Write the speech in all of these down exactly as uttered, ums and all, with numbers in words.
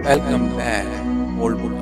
Welcome back, old book.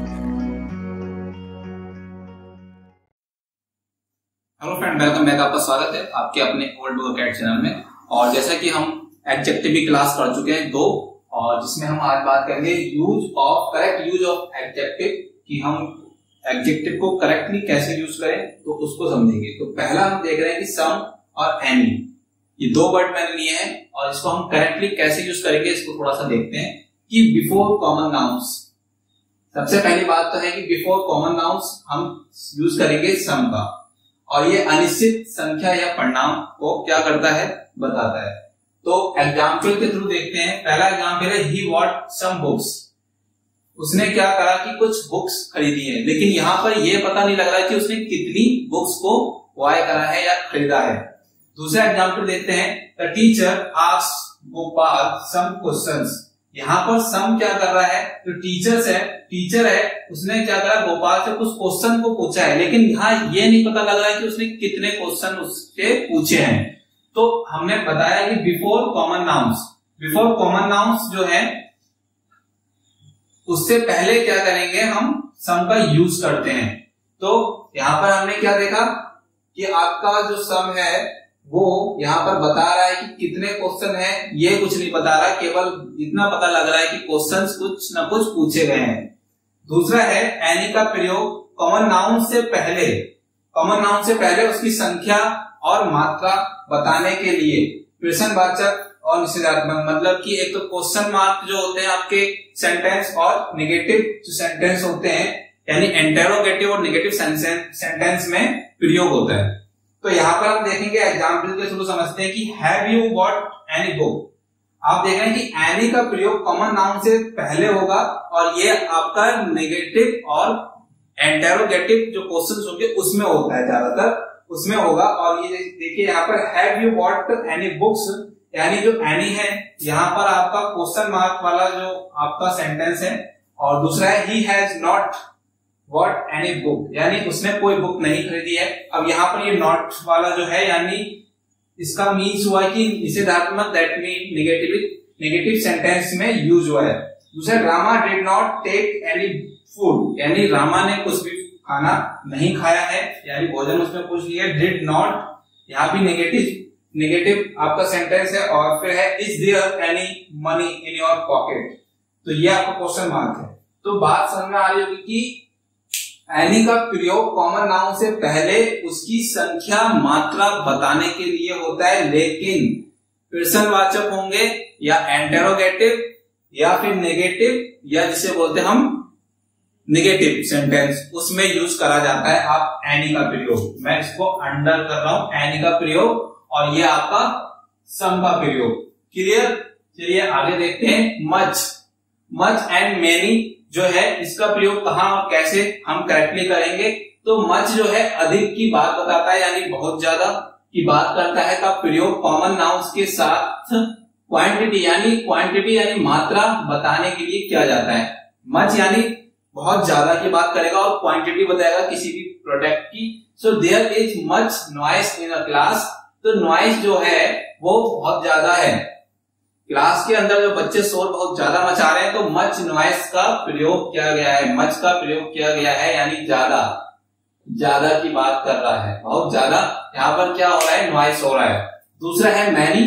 Hello friend, welcome back. आपका स्वागत है आपके अपने ओल्ड बुक अकेडमी चैनल में। और जैसा कि हम एडजेक्टिव की क्लास कर चुके हैं दो, और जिसमें हम आज बात करेंगे use of correct use of adjective, कि हम एडजेक्टिव को करेक्टली कैसे यूज करें तो उसको समझेंगे। तो पहला हम देख रहे हैं कि सम और एनी, ये दो वर्ड मैंने लिए हैं और इसको हम करेक्टली कैसे यूज करेंगे इसको थोड़ा सा देखते हैं। कि बिफोर कॉमन नाउन्स, सबसे पहली बात तो है कि बिफोर कॉमन नाउन्स हम यूज करेंगे सम का, और ये अनिश्चित संख्या या परिणाम को क्या करता है, बताता है। तो एग्जाम्पल के थ्रू देखते हैं। पहला एग्जाम्पल है ही बॉट सम बुक्स, उसने क्या करा कि कुछ बुक्स खरीदी है, लेकिन यहां पर यह पता नहीं लग रहा है कि उसने कितनी बुक्स को बाय करा है या खरीदा है। दूसरा एग्जाम्पल देखते हैं। The teacher asked Gopal some questions, यहां पर सम क्या कर रहा है, जो टीचर्स है टीचर है उसने क्या करा, गोपाल से कुछ क्वेश्चन को पूछा है, लेकिन यहाँ ये नहीं पता लग रहा है कि उसने कितने क्वेश्चन उससे पूछे हैं। तो हमने बताया कि before common nouns, before common nouns जो है उससे पहले क्या करेंगे, हम सम का यूज करते हैं। तो यहां पर हमने क्या देखा कि आपका जो सम है वो यहाँ पर बता रहा है कि कितने क्वेश्चन है, ये कुछ नहीं बता रहा, केवल इतना पता लग रहा है कि क्वेश्चंस कुछ न कुछ पूछे गए हैं। दूसरा है एनी का प्रयोग कॉमन नाउन से पहले, कॉमन नाउन से पहले उसकी संख्या और मात्रा बताने के लिए प्रश्नवाचक और निषेधात्मक, मतलब कि एक तो क्वेश्चन मार्क जो होते हैं आपके सेंटेंस और नेगेटिव जो सेंटेंस होते हैं, यानी इंटेरोगेटिव और नेगेटिव सेंटेंस में प्रयोग होता है। तो यहां पर हम देखेंगे एग्जाम्पल के थ्रू समझते हैं कि have you bought any book. आप देख रहे हैं कि एनी का प्रयोग कॉमन नाउन से पहले होगा, और ये आपका नेगेटिव और इंटेरोगेटिव जो क्वेश्चंस होंगे उसमें होता है, ज्यादातर उसमें होगा। और ये देखिए यहाँ पर have you bought any books, यानी जो एनी है यहाँ पर आपका क्वेश्चन मार्क वाला जो आपका सेंटेंस है, और दूसरा है he has not What any book, यानी उसने कोई बुक नहीं खरीदी है। अब यहाँ पर ये नॉट वाला जो है, यानी इसका मीन्स हुआ कि निषेधात्मक, that mean negative negative sentence में यूज हुआ है। दूसरा, Rama did not take any food, यानी रामा ने कुछ भी खाना नहीं खाया है, यानी भोजन उसमें कुछ नहीं है। डिड नॉट यहाँ भी नेगेटिव नेगेटिव आपका सेंटेंस है। और फिर है is there any money in your pocket, तो ये आपका क्वेश्चन मार्क है। तो बात समझ में आ रही होगी कि एनी का प्रयोग कॉमन नाउन से पहले उसकी संख्या मात्रा बताने के लिए होता है, लेकिन प्रश्नवाचक होंगे या इंटेरोगेटिव या फिर नेगेटिव, या जिसे बोलते हैं हम नेगेटिव सेंटेंस, उसमें यूज करा जाता है आप एनी का प्रयोग। मैं इसको अंडर कर रहा हूं, एनी का प्रयोग, और ये आपका सम का प्रयोग। क्लियर? चलिए आगे देखते हैं। मच मच एंड मेनी जो है इसका प्रयोग कहां और कैसे हम करेक्टली करेंगे। तो मच जो है अधिक की बात बताता है, यानी बहुत ज्यादा की बात करता है, का प्रयोग कॉमन नाउन्स के साथ क्वांटिटी यानी क्वांटिटी यानी मात्रा बताने के लिए किया जाता है। मच यानी बहुत ज्यादा की बात करेगा और क्वांटिटी बताएगा किसी भी प्रोडक्ट की। So there is much noise in a class, तो नॉइस जो है वो बहुत ज्यादा है, क्लास के अंदर जो बच्चे शोर बहुत ज्यादा मचा रहे हैं, तो मच नॉइस का प्रयोग किया गया है, मच का प्रयोग किया गया है, यानी ज्यादा ज्यादा की बात कर रहा है, बहुत ज्यादा। यहाँ पर क्या हो रहा है, नॉइस हो रहा है। दूसरा है मैनी,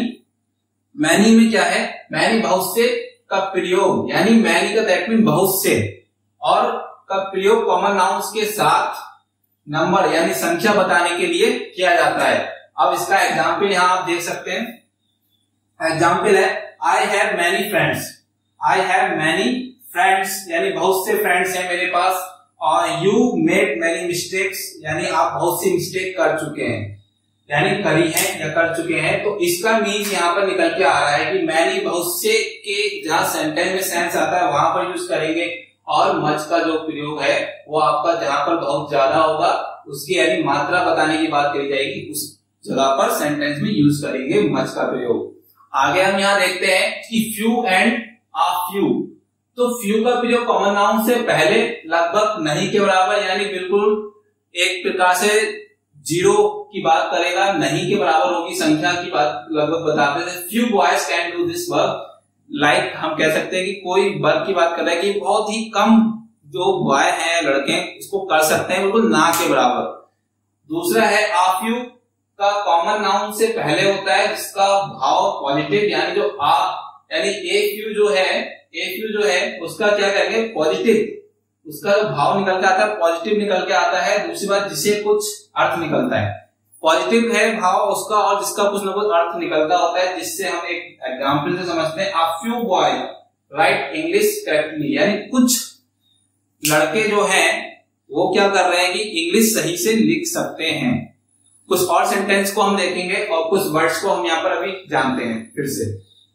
मैनी में क्या है, मैनी बहुत से का प्रयोग, यानी मैनी का दैट मीन बहुत से, और का प्रयोग कॉमन नाउन्स के साथ नंबर यानी संख्या बताने के लिए किया जाता है। अब इसका एग्जाम्पल यहाँ आप देख सकते हैं। एग्जाम्पल है I have many friends, I have many friends यानी बहुत से फ्रेंड्स हैं मेरे पास, और यू मेड मैनी मिस्टेक्स यानी आप बहुत सी मिस्टेक कर चुके हैं, यानी करी है या कर चुके हैं। तो इसका मीन्स यहाँ पर निकल के आ रहा है कि मैनी बहुत से के जहां सेंटेंस में सेंस आता है वहां पर यूज करेंगे, और मच का जो प्रयोग है वो आपका जहां पर बहुत ज्यादा होगा उसकी यानी मात्रा बताने की बात करी जाएगी, उस जगह पर सेंटेंस में यूज करेंगे मच का प्रयोग। आगे हम यहाँ देखते हैं कि फ्यू एंड आ फ्यू, तो फ्यू का प्रयोग कॉमन नाउन से पहले लगभग नहीं के बराबर, यानी बिल्कुल एक प्रकार से जीरो की बात करेगा, नहीं के बराबर होगी, संख्या की बात लगभग बताते थे। Few boys can do this work, like like, हम कह सकते हैं कि कोई वर्क की बात कर रहा है कि बहुत ही कम जो बॉय हैं लड़के इसको कर सकते हैं, बिल्कुल ना के बराबर। दूसरा है आ फ्यू का कॉमन नाउन से पहले होता है जिसका भाव पॉजिटिव, यानी जो आ यानी ए फ्यू जो है ए फ्यू जो है उसका क्या करेंगे पॉजिटिव, उसका जो भाव निकल के आता है पॉजिटिव निकल के आता है। दूसरी बात जिसे कुछ अर्थ निकलता है, पॉजिटिव है भाव उसका और जिसका कुछ ना कुछ अर्थ निकलता होता है, जिससे हम एक एग्जाम्पल से समझते हैं। A few boy write English correctly, यानी कुछ लड़के जो हैं वो क्या कर रहे हैं कि इंग्लिश सही से लिख सकते हैं। कुछ और सेंटेंस को हम देखेंगे और कुछ वर्ड्स को हम यहाँ पर अभी जानते हैं फिर से।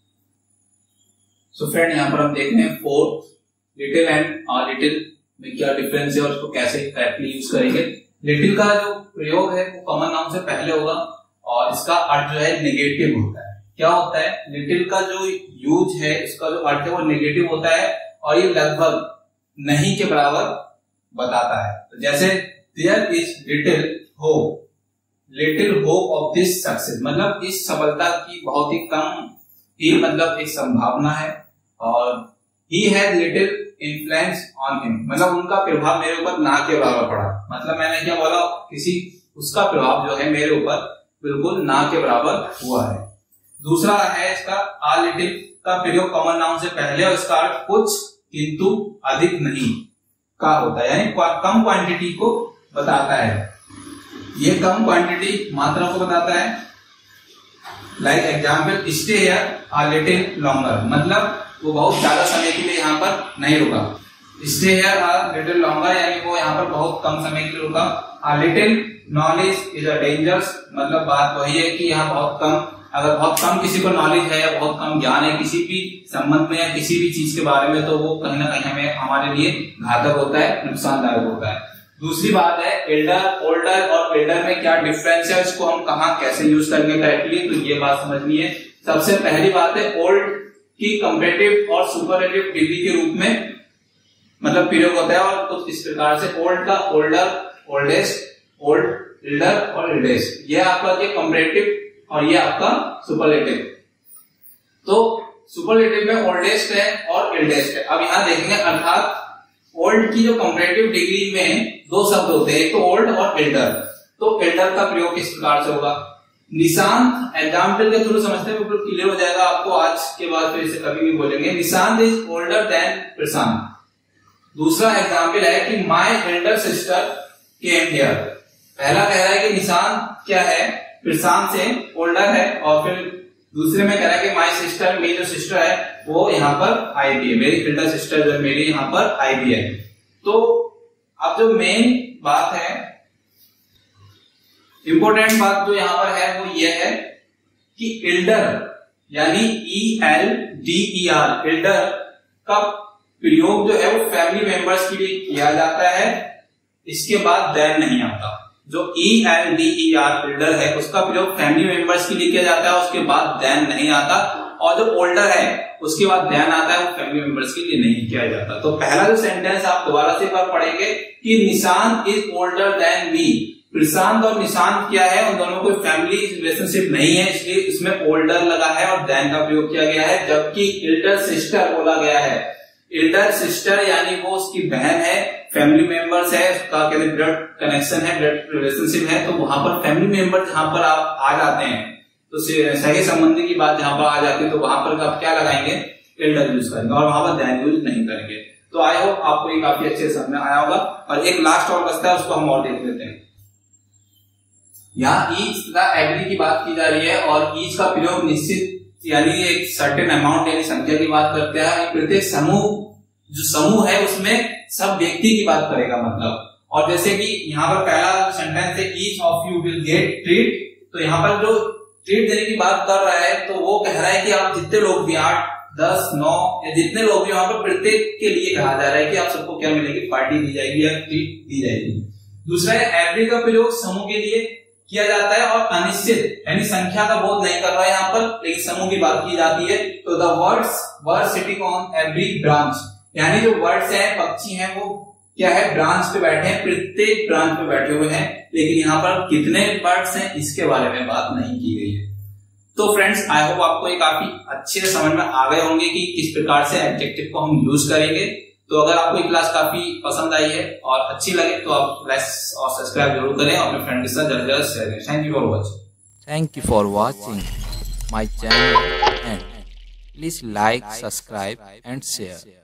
सो फ्रेंड यहाँ पर हम देख रहे हैं फोर्थ, लिटिल एंड लिटिल में क्या डिफरेंस है और उसको कैसे करेक्टली यूज करेंगे। लिटिल का जो प्रयोग है वो कॉमन नाउन से पहले होगा और इसका अर्थ जो है नेगेटिव होता है। क्या होता है, लिटिल का जो यूज है इसका जो अर्थ है वो नेगेटिव होता है और ये लगभग नहीं के बराबर बताता है। तो जैसे there is little hope, little hope of this success, मतलब इस सफलता की बहुत ही कम ही मतलब एक संभावना है। और he had little influence on him, मतलब उनका प्रभाव मेरे ऊपर ना के बराबर पड़ा। मतलब मैंने क्या बोला, किसी उसका प्रभाव जो है मेरे ऊपर बिल्कुल ना के बराबर हुआ है। दूसरा है इसका आ लिटिल का प्रयोग कॉमन नाउन से पहले और इसका अर्थ कुछ किंतु अधिक नहीं का होता है, यानी कम क्वांटिटी को बताता है। ये कम क्वांटिटी मात्रा को बताता है। Like example stay here a little longer, मतलब वो बहुत ज्यादा समय के लिए यहाँ पर नहीं रुका। Stay here a little longer यानी वो यहाँ पर बहुत कम समय के लिए रुका। A little knowledge is a dangerous, मतलब बात वही है कि यहाँ बहुत कम, अगर बहुत कम किसी को नॉलेज है या बहुत कम ज्ञान है किसी भी संबंध में या किसी भी चीज के बारे में, तो वो कहीं ना कहीं हमें हमारे लिए घातक होता है, नुकसानदायक होता है। दूसरी बात है एल्डर, ओल्डर और एल्डर में क्या डिफरेंस है, उसको हम कहाँ कैसे यूज करेंगे करेक्टली, तो ये बात समझनी है। सबसे पहली बात है ओल्ड की कंपैरेटिव और सुपरलेटिव डिग्री के रूप में मतलब प्रयोग होता है और कुछ इस प्रकार से ओल्ड का ओल्डर, ओल्डेस्ट, ओल्ड, एल्डर और एल्डेस्ट, ये आपका ये कंपैरेटिव और ये आपका सुपरलेटिव। तो सुपरलेटिव में ओल्डेस्ट है और एल्डेस्ट है। अब यहां देखेंगे अर्थात ओल्ड की जो कंपैरेटिव डिग्री में दो शब्द होते हैं, एक तो ओल्ड और एल्डर। तो एल्डर का प्रयोग किस प्रकार से होगा, निशांत एग्जाम्पल के थ्रू समझते हैं, बिल्कुल क्लियर हो जाएगा आपको। आज के बाद फिर से कभी भी बोलेंगे Nishant is older than Prashant. दूसरा एग्जाम्पल है कि my elder sister came here. पहला कह रहा है कि निशांत क्या है, प्रशांत से ओल्डर है, और फिर दूसरे में कह रहा है कि माय सिस्टर, मेरी जो सिस्टर है वो यहाँ पर आई भी है, मेरी एल्डर सिस्टर जो मेरी यहाँ पर आई भी है। तो अब जो मेन बात है, इंपॉर्टेंट बात जो यहां पर है वो ये है कि एल्डर यानी E L D E R, elder का प्रयोग जो है वो फैमिली मेंबर्स के लिए किया जाता है, इसके बाद देन नहीं आता। जो E L D E R elder है उसका प्रयोग फैमिली मेंबर्स के लिए किया जाता है, उसके बाद देन नहीं आता। और जो ओल्डर है उसके बाद देन आता है, वो फैमिली मेंबर्स के लिए नहीं किया जाता। तो पहला जो सेंटेंस आप दोबारा से एक बार पढ़ेंगे कि Nishant is older than me. Prashant और निशांत क्या है, उन दोनों को फैमिली रिलेशनशिप नहीं है, इसलिए इसमें ओल्डर लगा है और देन का प्रयोग किया गया है। जबकि एल्डर सिस्टर बोला गया है, एल्डर सिस्टर यानी वो उसकी बहन है, फैमिली मेंबर्स है, उसका कहते हैं ब्लड कनेक्शन है, ब्लड रिलेशनशिप है। तो वहां पर फैमिली मेंबर जहां पर आप आ जाते हैं, तो सगे संबंधी की बात जहां पर आ जाती है, तो वहां पर आप क्या लगाएंगे, एल्डर यूज करेंगे और वहां पर देन यूज नहीं करेंगे। तो आई होप आपको ये काफी अच्छे समझ में आया होगा। और एक लास्ट और बचता है, उसको हम और देख लेते हैं। यहाँ ईच तथा एग्री की बात की जा रही है और ईच का प्रयोग निश्चित यानी एक सर्टेन अमाउंट यानी संख्या की बात करते हैं। प्रत्येक समूह जो समूह है उसमें सब व्यक्ति की बात करेगा मतलब। और जैसे कि यहाँ पर पहला सेंटेंस है each of you will get treat, तो यहाँ पर जो ट्रीट देने की बात कर रहा है तो वो कह रहा है कि आप जितने लोग भी आठ दस नौ या जितने लोग भी वहां पर प्रत्येक के लिए कहा जा रहा है कि आप सबको क्या मिलेगी, पार्टी दी जाएगी या ट्रीट दी जाएगी। दूसरा है एवरी का प्रयोग समूह के लिए किया जाता है और अनिश्चित यानी संख्या का बोध नहीं कर रहा है यहाँ पर, लेकिन समूह की बात की जाती है। तो the birds were sitting on every branch, यानी जो बर्ड्स हैं पक्षी हैं वो क्या है, ब्रांच पे बैठे हैं, प्रत्येक ब्रांच पे बैठे हुए हैं। लेकिन यहाँ पर कितने बर्ड्स हैं इसके बारे में बात नहीं की गई है। तो फ्रेंड्स, आई होप आपको ये काफी अच्छे से समझ में आ गए होंगे कि किस प्रकार से एडजेक्टिव को हम यूज करेंगे। तो अगर आपको ये क्लास काफी पसंद आई है और अच्छी लगे तो आप लाइक और सब्सक्राइब जरूर करें और अपने फ्रेंड के साथ जल्द से जल्द शेयर करें। Thank you for watching. Thank you for watching my channel and please like, subscribe and share.